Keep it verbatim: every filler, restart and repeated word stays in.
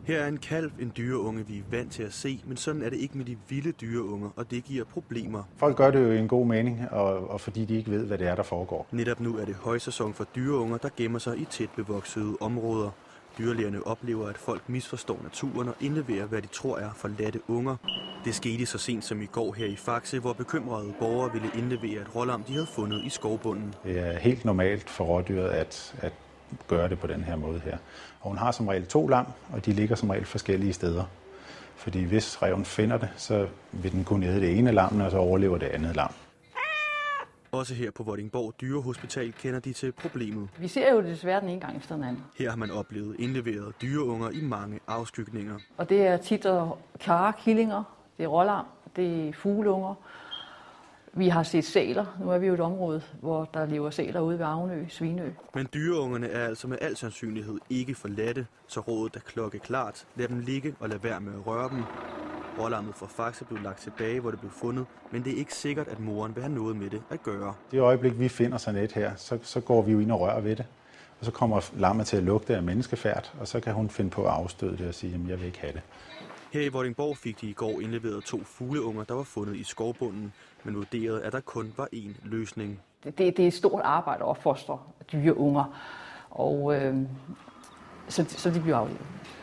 Her er en kalv, en dyreunge, vi er vant til at se, men sådan er det ikke med de vilde dyreunger, og det giver problemer. Folk gør det jo i en god mening, og, og fordi de ikke ved, hvad det er, der foregår. Netop nu er det højsæson for dyreunger, der gemmer sig i tæt bevoksede områder. Dyrlægerne oplever, at folk misforstår naturen og indleverer, hvad de tror er forladte unger. Det skete så sent som i går her i Faxe, hvor bekymrede borgere ville indlevere et rålam, de havde fundet i skovbunden. Det er helt normalt for rådyret at, at gøre det på den her måde her. Og hun har som regel to lam, og de ligger som regel forskellige steder. Fordi hvis ræven finder det, så vil den kunne æde det ene lam, og så overlever det andet lam. Også her på Vordingborg Dyrehospital kender de til problemet. Vi ser jo desværre den ene gang efter den anden. Her har man oplevet indleverede dyreunger i mange afskygninger. Og det er tit klare killinger, det er rålam, det er fugleunger. Vi har set sæler. Nu er vi jo et område, hvor der lever sæler ude ved Avnø, Svinø. Men dyreungerne er altså med al sandsynlighed ikke forladte, så rådet er klokkeklart. Lad dem ligge og lad være med at røre dem. Rålammet fra Faxe blev lagt tilbage, hvor det blev fundet, men det er ikke sikkert, at moren vil have noget med det at gøre. Det øjeblik, vi finder sådan et her, så, så går vi jo ind og rører ved det. Og så kommer lammet til at lugte af menneskefærd, og så kan hun finde på at afstøde det og sige, at jeg vil ikke have det. Her i Vordingborg fik de i går indleveret to fugleunger, der var fundet i skovbunden, men vurderede, at der kun var én løsning. Det, det, det er et stort arbejde at opfostre dyreunger, og øh, så, så de bliver aflevet.